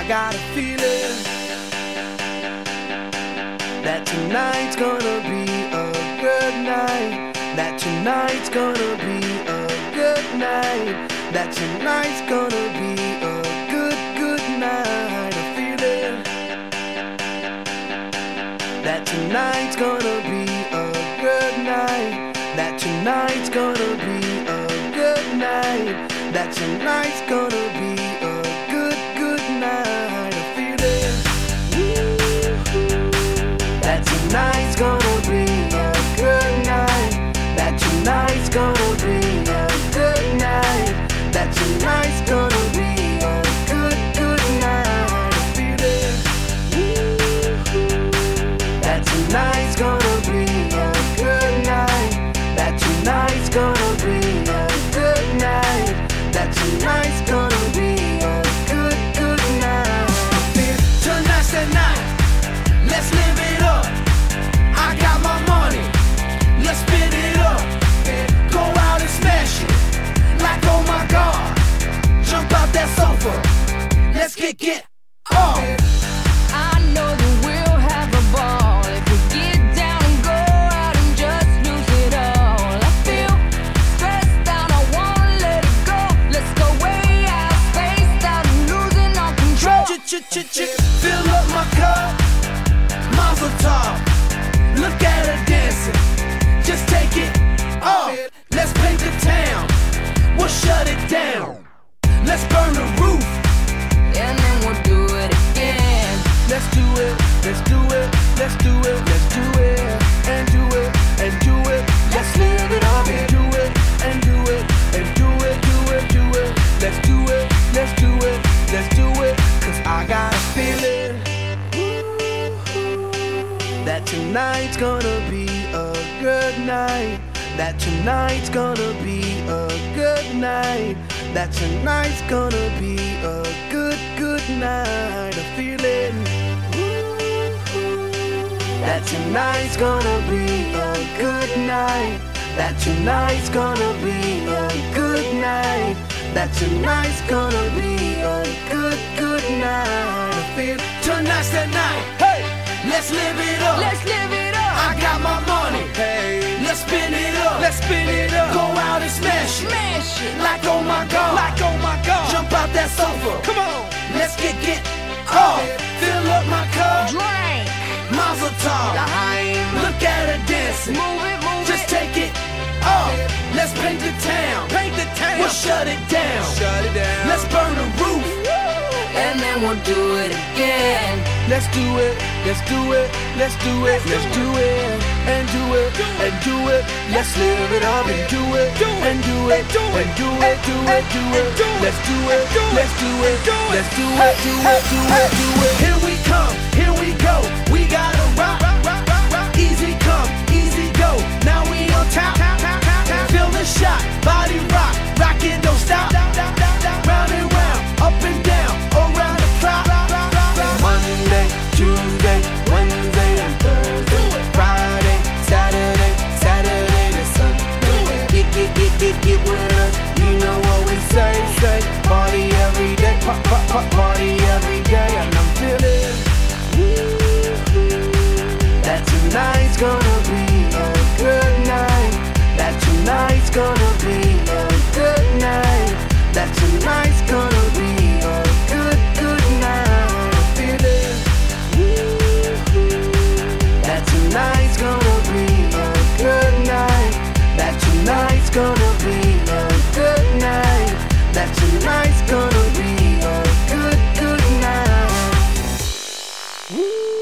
I got a feeling that tonight's gonna be a good night. That tonight's gonna be a good night. That tonight's gonna be a good night. A feeling that tonight's gonna be a good night. That tonight's gonna be a good night. That tonight's gonna be a good night. A feeling that tonight's gonna be a good night. That tonight's gonna be a good night. That tonight's gonna be a good night. A feeling that tonight's gonna be a good night. That tonight's gonna be a good night. That tonight's gonna be a good night. Tonight's the night. Let's live it up. I got my money. Let's spin it up. Go out and smash it. Like oh my God. Jump out that sofa. Let's get off. I know that we'll have a ball if we get down and go out and just lose it all. I feel stressed out, I wanna let it go. Let's go way out, spaced out, and losing all control. Fill up my cup, Mazel tov. Look at her dancing, just take it off. Let's paint the town, we'll shut it down. Let's burn the roof, And then we'll do it again. let's do it, let's do it, let's do it, let's do it, and do it, and do it. Let's live it up and do it, and do it, and do it, do it, do it. Let's do it, let's do it, let's do it. Cause I got a feeling that tonight's gonna be a good night. That tonight's gonna be a good night. That tonight's gonna be a good night. A feeling that tonight's gonna be a good night. That tonight's gonna be a good night. That tonight's gonna be a good night. I feel tonight's the night. Hey, let's live it up. Let's live it up. I got my money. Hey, let's spin it up. Let's spin it up. Go out and smash it. Smash it. Like oh my God. Like oh my God. Jump out that sofa. Come on. Let's get off. Fill up my cup. Drink. Mazel tov. Look at her dancing. Move it, move Just it. take it off. Let's paint the town. Paint the town. We'll shut it down. Shut it down. Let's burn the roof. And then we'll do it again. Let's do it. Let's do it. Let's do it. Let's do it. And do it. And do it. Let's live it up and do it. And do it. And do it. Do it. Do it. Let's do it. Let's do it. Let's do it. Do it. Do it. Do it. Here we come. Here we go. We gotta rock. Easy come. Easy go. Now we on top. Feel the shot. Body rock. Rock it. Don't stop. Round and round. Up and down. Around the clock. Monday, Tuesday, Wednesday, and Thursday. Friday, Saturday, Saturday to Sunday. Get with us. You know what we say. Party every day. Party every day. And I'm feeling that tonight's gonna be a good night. That tonight's gonna be a good night. That tonight's gonna be a good night. I'm feeling that tonight's gonna be a good night. That tonight's gonna be a good night. That tonight's gonna be a good night.